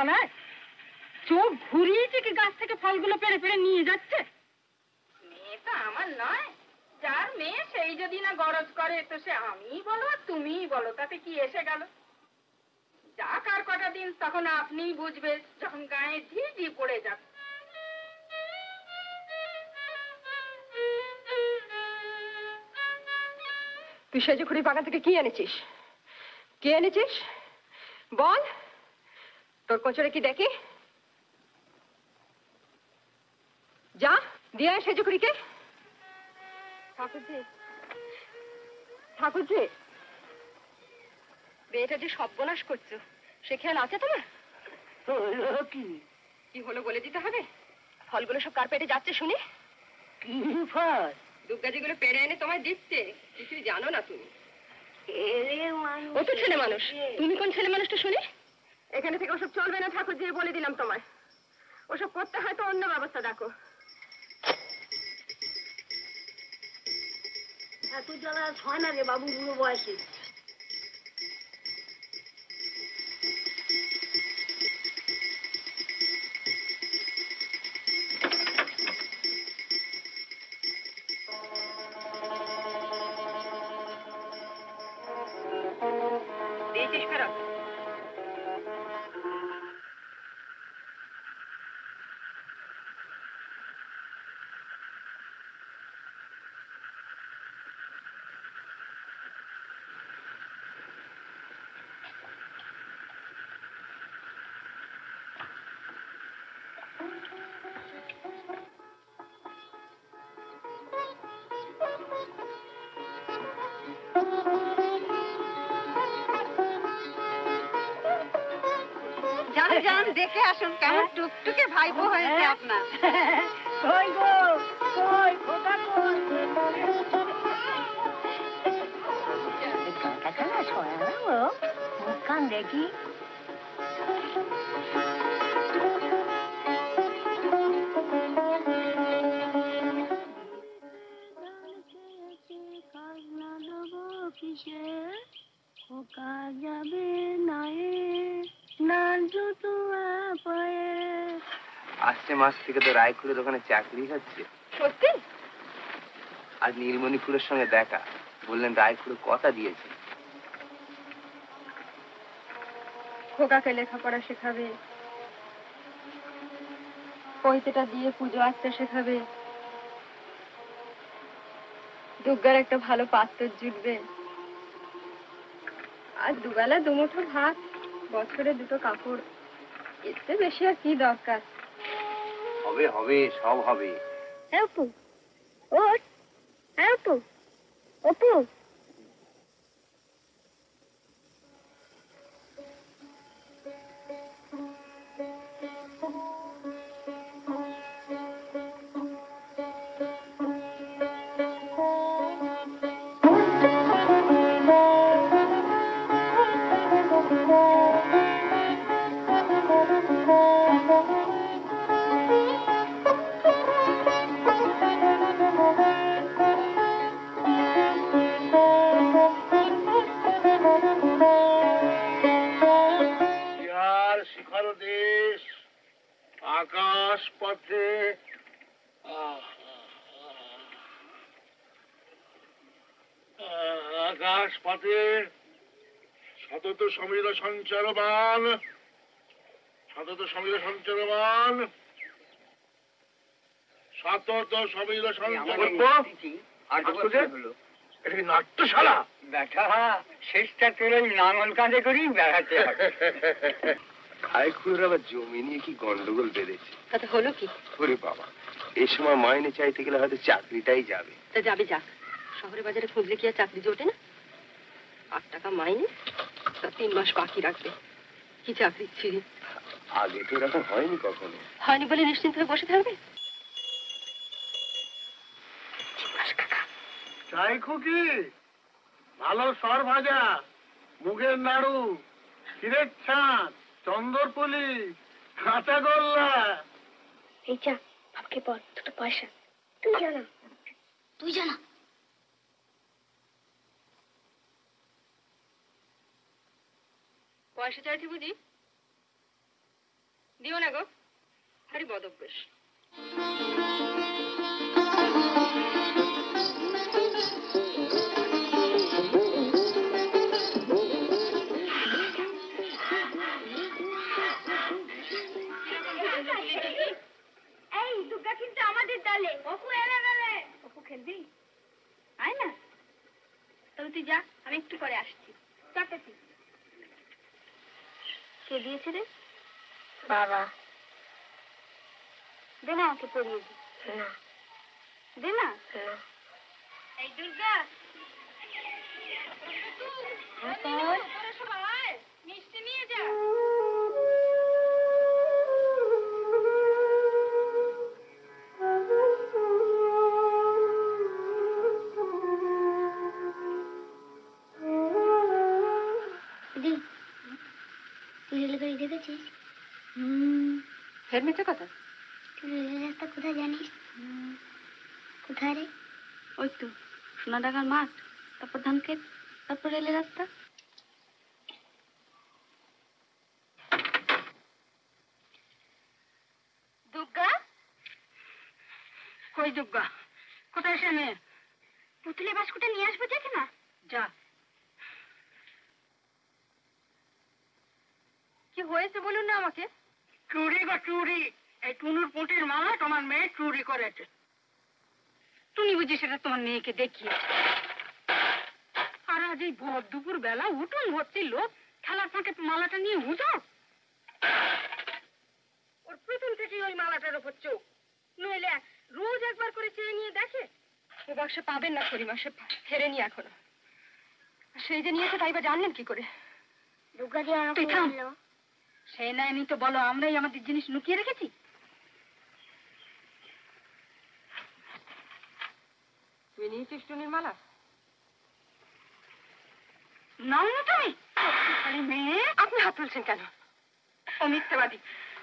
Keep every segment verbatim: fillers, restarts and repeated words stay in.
নয়, চোখ ঘুরিয়েছে কি গাছ থেকে ফলগুলো পেড়ে পেড়ে নিয়ে যাচ্ছে? মেয়েটা আমার নয়, যার মেয়ে সেই যদি না গরজ করে তো সে আমিই বলো তুমিই বলো, তাতে কি এসে গেল? যাক আর কটা দিন, তখন আপনিই বুঝবে যখন গায়ে ঝিঝি পড়ে যাবে। তুই সেজুখুড়ি বাগান থেকে কি এনেছিস? কি এনেছিস বল, তোর কোচরে কি দেখি? যা দিয়ে আয় সেজুখুড়িকে। ঠাকুরজি, ঠাকুরজি, মেয়েটা যে সর্বনাশ করছো সে খেয়াল আছে তোমার? কি কি হলো বলে দিতে হবে? ফলগুলো সব কার পেটে যাচ্ছে শুনি? কি ফল? দুগ্গাজিগুলো পেড়ে এনে তোমায় দিচ্ছে, কিছুই জানো না তুমি। ও তো ছেলে মানুষ, তুমি কোন ছেলে মানুষটা শুনি? এখানে থেকে ওসব চলবে না ঠাকুরজি, বলে দিলাম তোমায়। ওসব করতে হয় তো অন্য ব্যবস্থা দেখো। এত জ্বালা হয় না রে বাবু, বুড়ো বয়সে। দিয়েছিস ফেরত? দেখে আসুন কেমন টুকটুকে ভাইপো হয়েছে আপনার। কই গো, কই খোকা, কই কাকা কাকা সরাবো মুখ কান দেখি। খোকা যাবে আসছে মাস থেকে তো রায়পুরের দোকানে চাকরি হচ্ছে। সত্যি? আজ নীলমণিপুরের সঙ্গে দেখা, বললেন রায়পুরে কথা দিয়েছে। খোকাকে লেখাপড়া শেখাবে, পয়সাটা দিয়ে পুজো আসতে শেখাবে, দুর্গার একটা ভালো পাত্র জুটবে, আর দুবেলা দুমুঠো ভাত, বছরে দুটো কাপড়, এতে বেশি আর কি দরকার? হবে হবে, সব হবে। অপু, ওঠ, অপু, অপু। আকাশ পথে আকাশ পথে সতত সমীর সঞ্চারবান, সতত সমীর সঞ্চারবান, সতত সমীর সঞ্চারবান। এটা কি নাট্যশালা? ব্যাটা শেষটা তোর ওই নাঙল কাঁধে করেই বেড়াতে হবে। রায়পুরের আবার জমি নিয়ে কি গন্ডগোল বেঁধেছে। তাতে হলো কি? ওরে বাবা, এই সময় মাইনে চাইতে গেলে হয়তো চাকরিটাই যাবে। তা যাবে যাক, শহরে বাজারে খুঁজলে কি আর চাকরি জোটে না? আট টাকা মাইনে, তা তিন মাস বাকি রাখবে, কি চাকরি ছিড়ি। আগে তো এরকম হয়নি কখনো। হয়নি বলে নিশ্চিন্ত হয়ে বসে থাকবে? চাই খুকি, ভালো সর ভাজা, মুগের নাড়ু, ক্ষীরের ছাঁচ, চন্দরপুলি, কাঁচা গোল্লা। এই যা বাপকে বল দুটো পয়সা। তুই জানা, তুই জানা। পয়সা চাইছি বুঝি? দিও না গো, ভারী বদভ্যাস। এই দুর্গা কিন্তু আমাদের দলে। অপু এলে গেলে। অপু খেলবি? আয় না। তবে তুই যা, আমি একটু পরে আসছি। চাপে তুই। কে দিয়েছে রে? বাবা। দে না আমাকে পড়িয়ে দি। না। দে না। এই দুর্গা। মিষ্টি নিয়ে যা। দি, তুই রেলগাড়ি দেখেছিস? ফের মিথ্যে কথা? তুই রেলের রাস্তা কোথায় জানিস? কোথায় রে? ওই তো সোনাডাঙ্গার মাঠ, তারপর ধানক্ষেত, তারপর রেলের রাস্তা। দুর্গা? কই দুর্গা? কোথায় সে মেয়ে? পুতুলের বাস্কটা নিয়ে আসবো, দেখে না? যা। কি হয়েছে বলুন না আমাকে। চুরি বা চুরি, এই টুনুর পুঁটির মালা তোমার মেয়ে চুরি করেছে। তুমি বুঝি সেটা তোমার মেয়েকে দেখিয়েছে। আর আজ এই ভর দুপুর বেলা উঠুন ভর্তি লোক খেলার ফাঁকে মালাটা নিয়ে উঠো। ওর প্রথম থেকেই ওই মালাটার ওপর চোখ, নইলে রোজ একবার করে চেয়ে নিয়ে দেখে। ও বাক্সে পাবেন না করিমা, সে ফেরেনি এখনো। সেই যে নিয়েছে তাই বা জানলেন কি করে? দুর্গা দিয়ে আমাকে তুই থাম। বললো। সে নেয়নি তো বলো আমরাই আমাদের জিনিস লুকিয়ে রেখেছি। তুই নিয়েছিস টুনির মালা? নাও না তুমি। আরে মেয়ে, আপনি হাত তুলছেন কেন? ও মিথ্যাবাদী।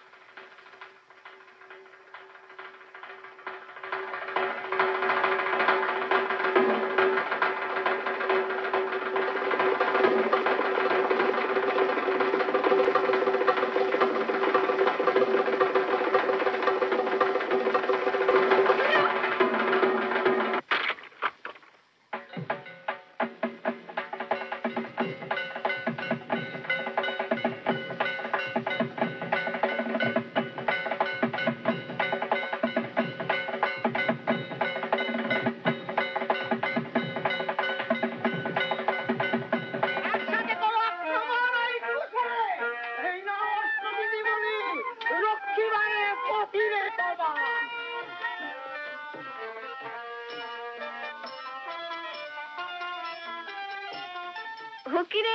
কিরে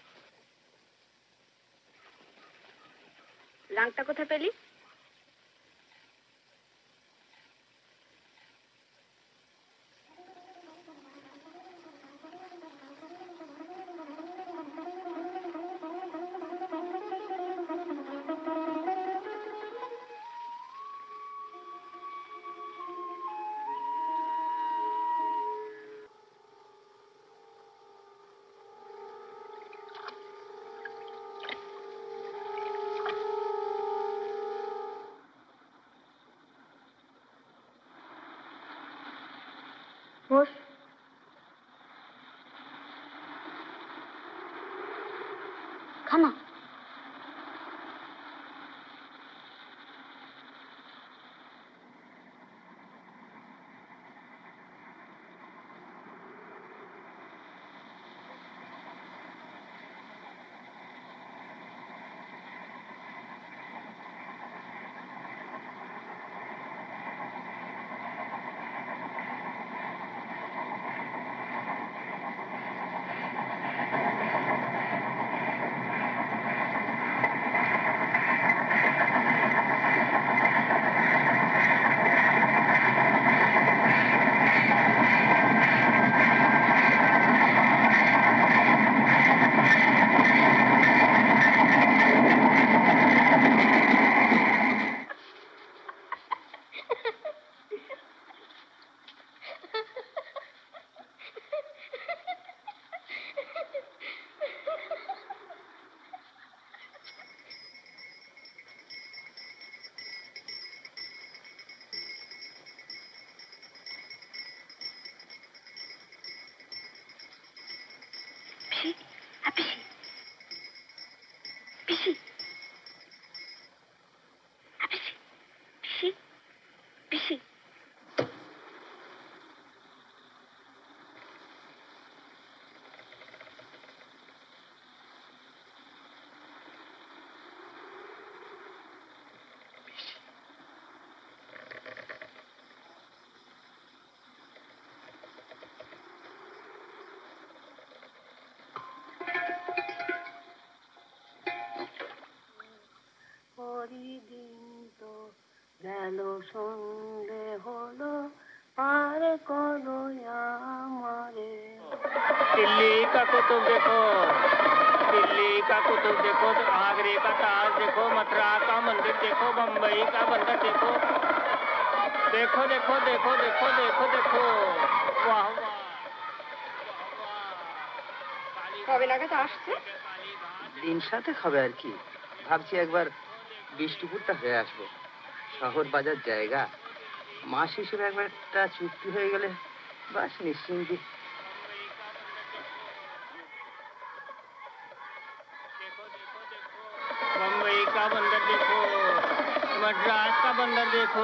লাংটা কোথায় পেলি? বস। খানা পিসি পিসি পিসি পিসি দিন তো গেল সন্ধে হলো পার করো আমারে दिल्ली का कुतुब देखो दिल्ली का कुतुब देखो तो आगरे का ताज देखो मथुरा का मंदिर देखो बम्बई का बंदर देखो देखो देखो देखो देखो देखो देखो वाह वाह কবে নাগাদ আসছে? দিন সাথে হবে আর কি, ভাবছি একবার বিষ্ণুপুরটা হয়ে আসবো। শহর বাজার জায়গা, মাস হিসেবে একবার একটা চুক্তি হয়ে গেলে বাস নিশ্চিন্তি। बम्बई का बंदर देखो मद्रास का बंदर देखो।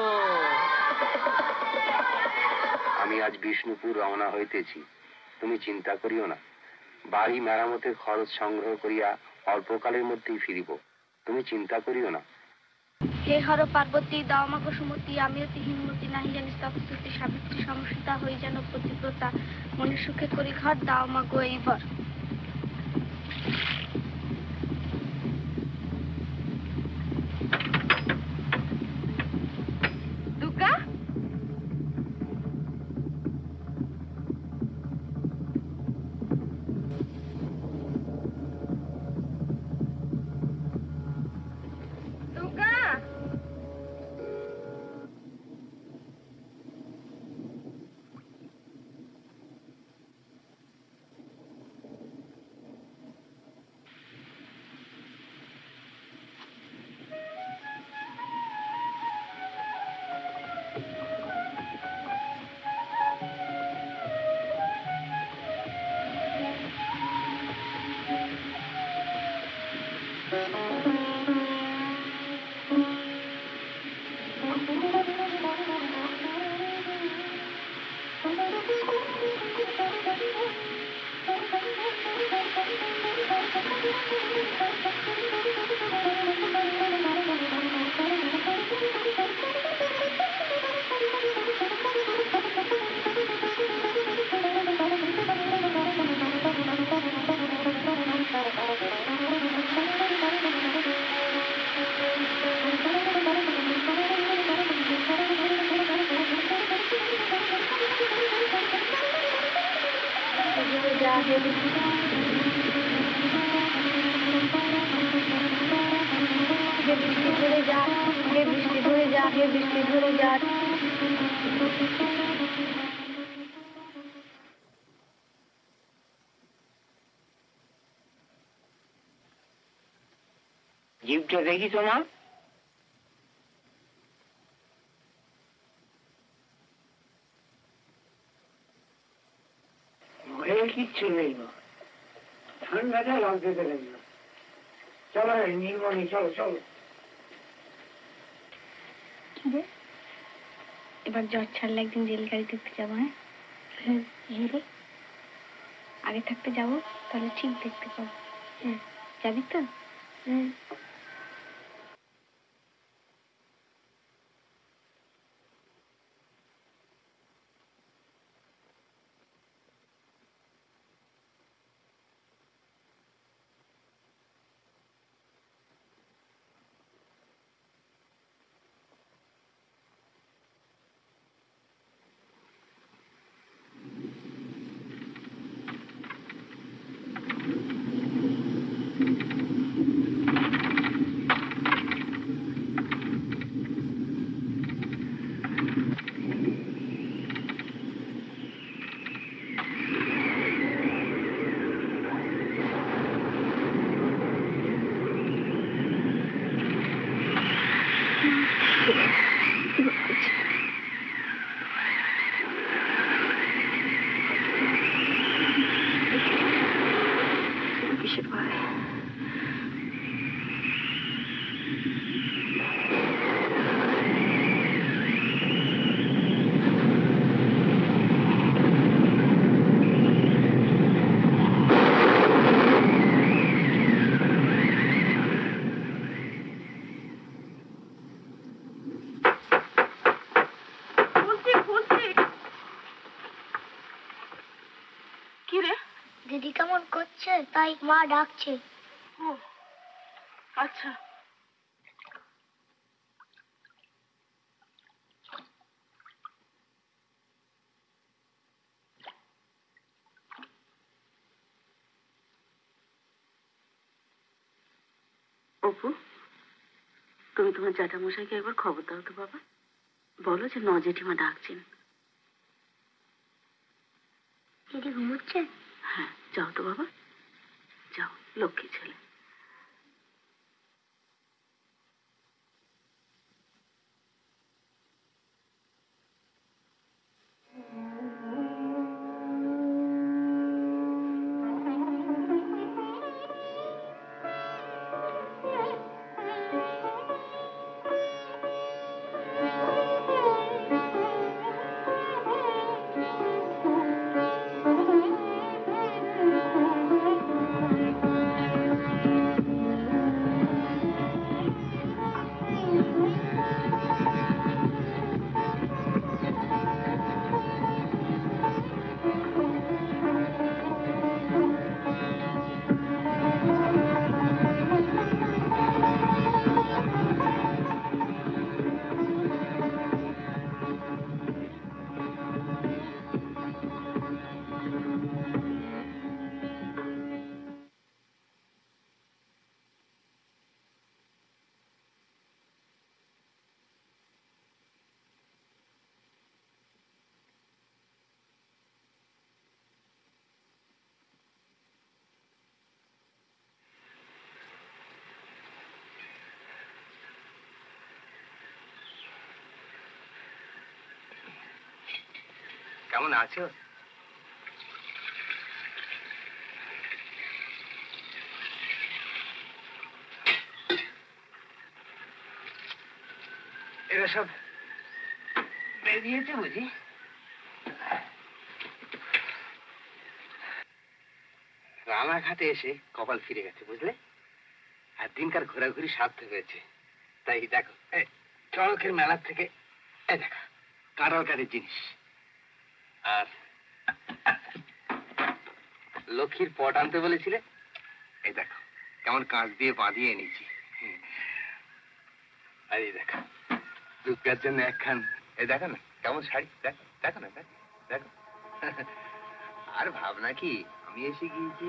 আমি আজ বিষ্ণুপুর রওনা হইতেছি, তুমি চিন্তা করিও না। বাড়ি মেরামতের খরচ সংগ্রহ করিয়া অল্পকালের মধ্যেই ফিরিব, তুমি চিন্তা করিও না। হে হর পার্বতী দাও আমাকে সুমতি, আমি অতি হিমমতি নাহি জানি তপস্তুতি সাবিত্রী সমসিতা হই যেন প্রতিব্রতা, মনে সুখে করি ঘর দাও আমাকে এইবার। দুর্গা জিপটা দেখি তো মা। ঘরে কিচ্ছু নেই মা, ঠান্ডাটা লাগতে লাগলো। চলো নীলমণি, চলো চলো। এবার জ্বর ছাড়লে একদিন রেলগাড়ি দেখতে যাবো। হ্যাঁ হ্যাঁ আগে থাকতে যাবো, তাহলে ঠিক দেখতে পাবো। হ্যাঁ যাবি তো? হ্যাঁ। দিদি কেমন করছে তাই মা ডাকছে। ও আচ্ছা। অপু, তুমি তোমার জ্যাঠামশাইকে একবার খবর দাও তো বাবা, বলো যে ন জেঠিমা ডাকছেন। দিদি ঘুমোচ্ছে? হ্যাঁ, যাও তো বাবা, যাও, লক্ষ্মী ছেলে। কেমন আছো? এরা সব বেরিয়েছে বুঝি? রানাঘাটে এসে কপাল ফিরে গেছে বুঝলে, আর দিনকার ঘোরাঘুরি সার্থক হয়েছে। তাই দেখো চড়কের মেলার থেকে এই দেখো কাঁঠাল কাঠের জিনিস, আর লক্ষ্মীর পট আনতে বলেছিলে, এই দেখো কেমন কাঁচ দিয়ে বাঁধিয়ে এনেছি। আর এই দেখো দুর্গার জন্য একখান, এই দেখো না কেমন শাড়ি, দেখো দেখো না দেখো। আর ভাবনা কি, আমি এসে গিয়েছি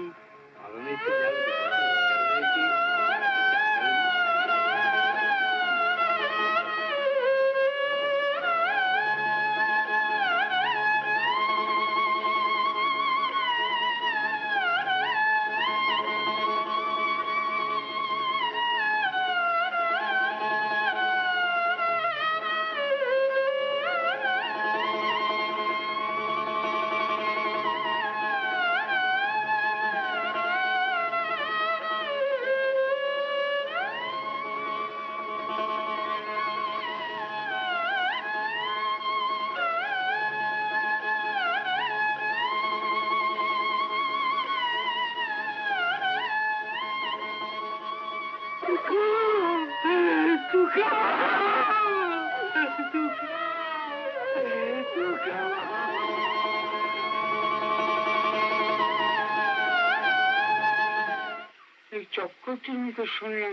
চক্করটির মতো শুনলাম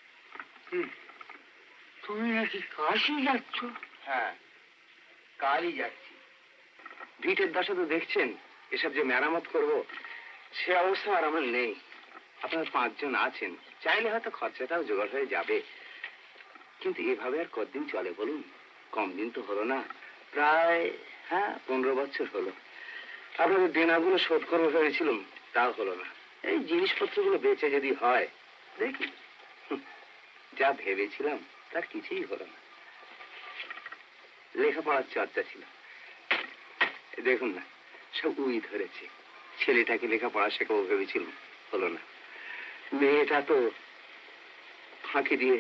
তুমি নাকি কাশি যাচ্ছ? হ্যাঁ, কালই যাচ্ছি। ভিটের দশা তো দেখছেন, এসব যে মেরামত করব সে অবস্থা আর আমার নেই। আপনারা পাঁচজন আছেন, চাইলে হয়তো খরচাটাও জোগাড় হয়ে যাবে, কিন্তু এভাবে আর কতদিন চলে বলুন? কম দিন তো হলো না, প্রায় হ্যাঁ পনেরো বছর হলো। আপনাদের দেনাগুলো শোধ করবো ভেবেছিলাম, তাও হলো না। এই জিনিসপত্রগুলো বেচে যদি হয় দেখি, যা ভেবেছিলাম তার কিছুই হলো না। লেখাপড়ার চর্চা ছিল, দেখুন না সব উই ধরেছে। ছেলেটাকে লেখাপড়া শেখাবো ভেবেছিলাম, হলো না। মেয়েটা তো ফাঁকি দিয়ে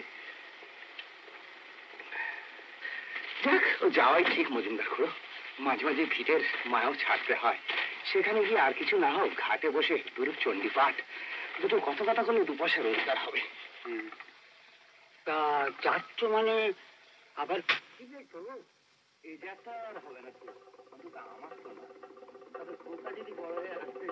দেখ, ও যাওয়াই ঠিক মজুমদার খুড়ো। মাঝে মাঝে ভিটের মায়াও ছাড়তে হয়। সেখানে গিয়ে আর কিছু না হোক ঘাটে বসে দুরূপ চণ্ডী পাঠ, দুটো কথা কথা করলে দু পয়সা রোজগার হবে। তা যাচ্ছ মানে আবার এই যাত্রা আর হবে না, আমার তো না। তবে খোকা যদি বড় হয়ে আসতে